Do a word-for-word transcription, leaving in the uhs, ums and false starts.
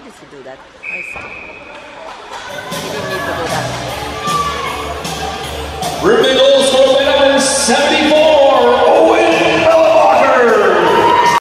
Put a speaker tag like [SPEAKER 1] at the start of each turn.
[SPEAKER 1] does he do that? I see. He didn't need to do that.
[SPEAKER 2] Rubin goal score by number seventy-four.